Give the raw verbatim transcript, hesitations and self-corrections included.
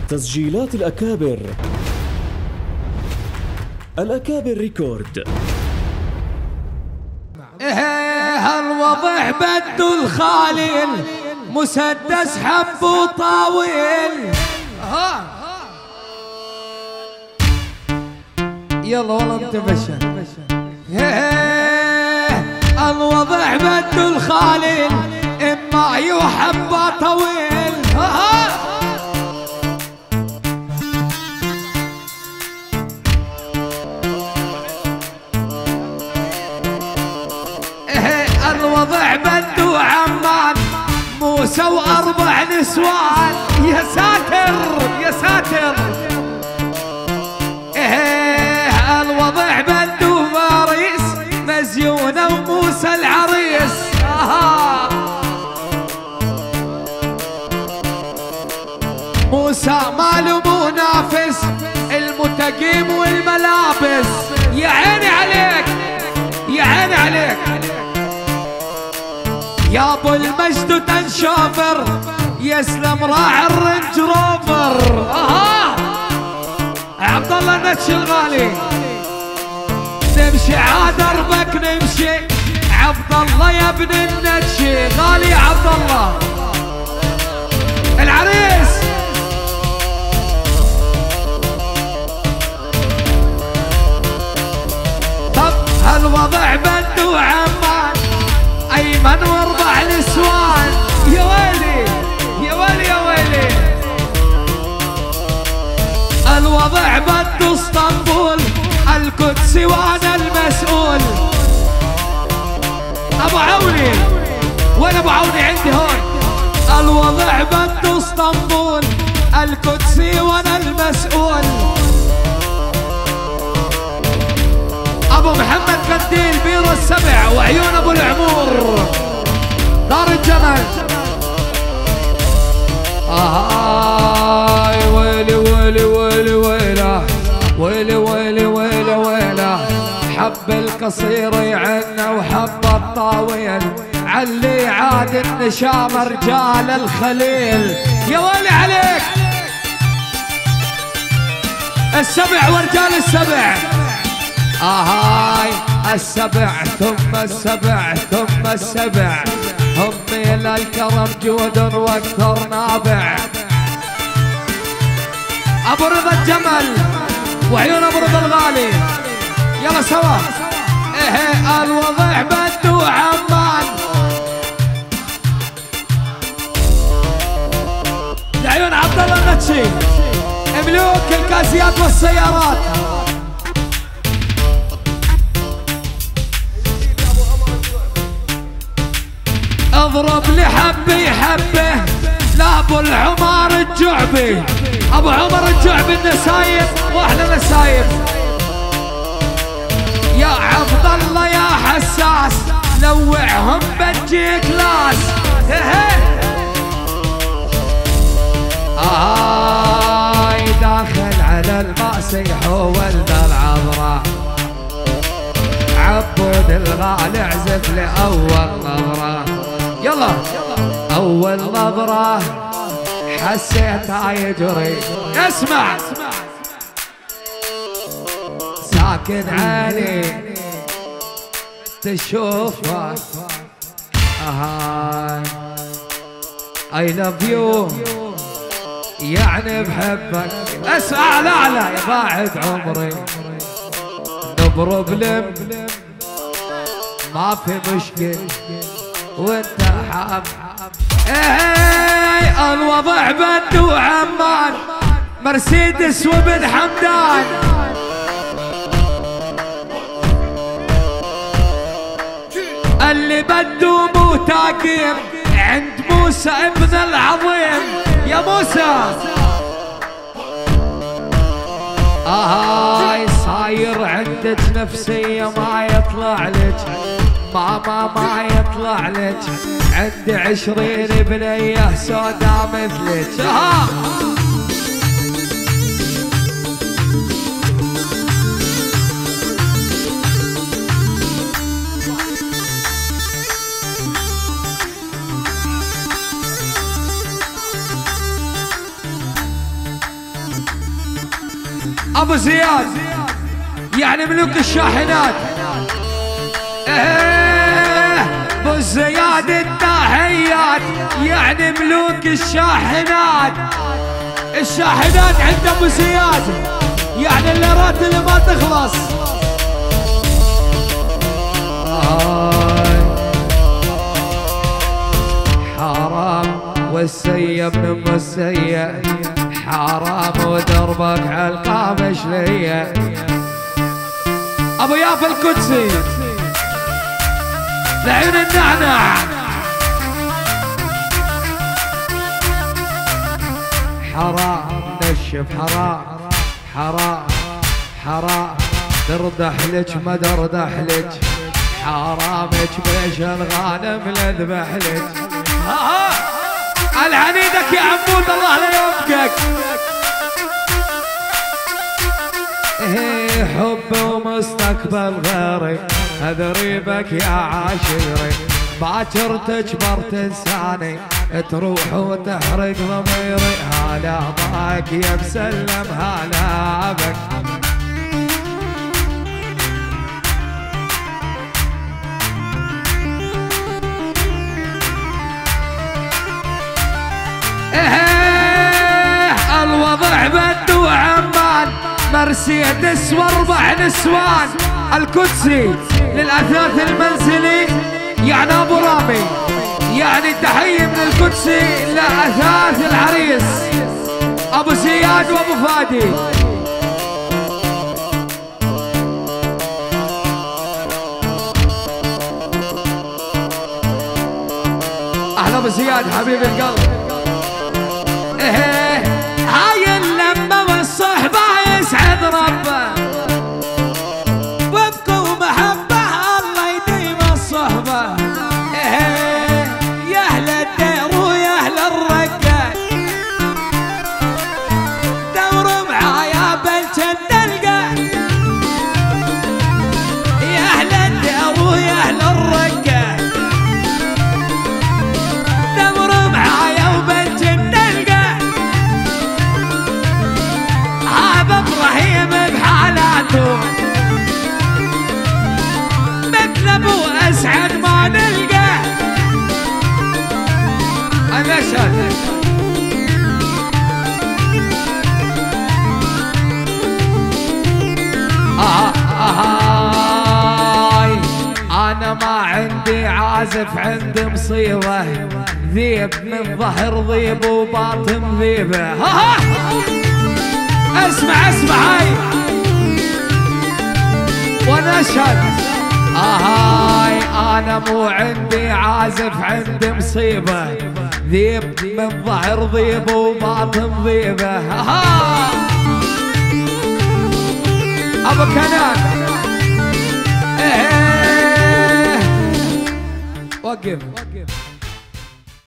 تسجيلات الأكابر. الأكابر ريكورد. ايه الوضع بدو الخالل مسدس حب وطاويل. ها يلا والله انتبشر. ايه الوضع بدو الخالل اما يحب طويل. ها الوضع بدو عمان موسى واربع نسوان. يا ساتر يا ساتر. ايه الوضع بدو فارس مزيونة وموسى العريس. آه. موسى ماله منافس المتقيم والملابس. يا عيني عليك يا عيني عليك يا ابو المجد تنشافر. يسلم راعي الرنج روفر. اها عبد الله النتشي الغالي. نمشي عاد دربك نمشي عبد الله يا ابن النتشي غالي. عبد الله العريس. طب هالوضع بدو عمان ايمن واربع نسوان. يا ويلي يا ويلي يا ويلي. الوضع بدو اسطنبول القدسي وانا المسؤول. ابو عوني وين ابو عوني؟ عندي هون. الوضع بدو اسطنبول القدسي وانا المسؤول. ابو محمد قديل بيرو السبع وعيون ابو العمور دار الجمل. آه ويلي ويلي ويلي ويله ويلي ويلي ويلي ويله. حب القصير يعنا وحب الطاويل علي عاد النشام رجال الخليل. يا ويلي عليك السبع ورجال السبع. آهاي السبع ثم السبع ثم السبع هم إلى الكرم جود واكثر نابع. ابو رضا الجمل وعيون ابو رضا الغالي. يلا سوا. ايه الوضع بدو عمان لعيون عبد الله النتشي ملوك الكاسيات والسيارات. اضرب لحبي حبه لابو العمار الجعبي. ابو عمر الجعبي النسايب واحلى نسايب. يا عبد الله يا حساس لوعهم بتجي كلاس. هاي داخل على المأسيح ولد العذراء. عبود الغالي اعزف لأول نظرة. يلا أول نظرة حسيتها يجري. اسمع ساكن عيني تشوفك. أهاي I love you يعني بحبك. اسمع لا لا يا بعد عمري نبربلم ما في مشكل وانت حاب. ايه الوضع بدو عمان مرسيدس وابن حمدان. اللي بدو مو تاقيم عند موسى ابن العظيم. يا موسى هاي صاير عندك نفسية ما يطلع لك ماما ما يطلع لك. عندي عشرين بنية سودا مثلك. ها ابو زياد يعني ملوك الشاحنات. ايه ابو زياد التحيات يعني ملوك الشاحنات. الشاحنات عند ابو زياد يعني الليرات اللي ما تخلص. حرام والسيب من السيء حرام ودربك عالقامش ليا. ابو يافا القدسي لعين النعنع. حرام نشف حرام حرام حرام تردح لك ما دردح لك حرامك بيش الغانم لذبح لك. ها العنيدك يا عمود الله لا يوفقك. ايه حب ومستقبل غيري اذريبك يا عاشري باكر تجبر تنساني تروح وتحرق ضميري. هلا ضاك يا مسلم هلا بك. ايه الوضع بد وعمان مرسيدس واربع نسوان. القدسي للاثاث المنزلي يعني ابو رامي يعني تحيه من القدسي لاثاث العريس ابو زياد وابو فادي. اهلا ابو زياد حبيب القلب. ايه هاي اللمه والصحبه يسعد ربه وابقوا محبه الله يديم الصحبه. ايه يا اهل الدير ويا اهل الرقه دوروا معايا بالجن نلقى. يا اهل الدير ويا اهل الرقه دوروا معايا وبالجن نلقى. هذا ابراهيم بحالاته مثل ابو اسعد ما نلقى. المشهد آه آه انا ما عندي عازف عندي مصيبه ذيب من ظهر ذيب وباطن ذيبه. ها اسمع اسمع هاي ونشهد. هاي انا مو عندي عازف عندي مصيبه ذيب من ظهر ذيب وباطن ذيبه. ها ابو كنان. ايه وقف